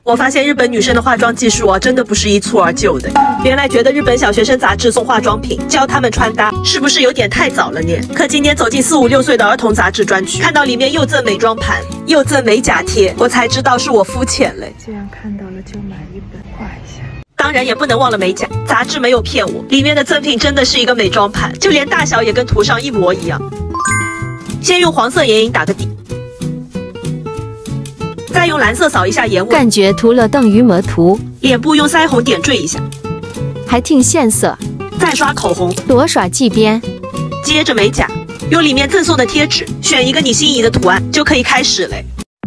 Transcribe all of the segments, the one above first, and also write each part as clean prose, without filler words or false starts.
我发现日本女生的化妆技术真的不是一蹴而就的。原来觉得日本小学生杂志送化妆品，教他们穿搭，是不是有点太早了呢？可今天走进4、5、6岁的儿童杂志专区，看到里面又赠美妆盘，又赠美甲贴，我才知道是我肤浅嘞。 既然看到了，就买一本画一下。 当然也不能忘了美甲，杂志没有骗我，里面的赠品真的是一个美妆盘，就连大小也跟图上一模一样。先用黄色眼影打个底，再用蓝色扫一下眼尾， 感觉涂了等于没涂。 脸部用腮红点缀一下， 还挺显色。 再刷口红， 多刷几遍。 接着美甲，用里面赠送的贴纸，选一个你心仪的图案，就可以开始嘞。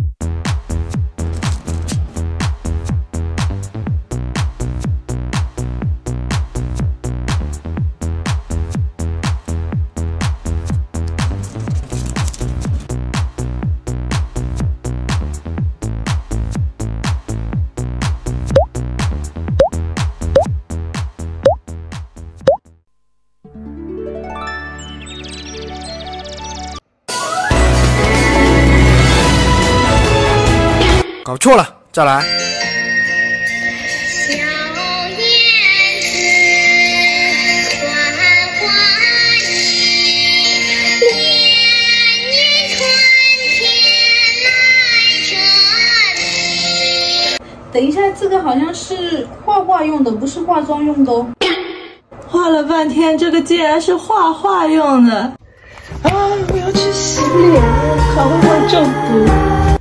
搞错了，再来。 小燕子缓缓移，年年春天来这里。 等一下，这个好像是画画用的，不是化妆用的哦。画了半天，这个竟然是画画用的。啊，我要去洗脸了，好会画中毒。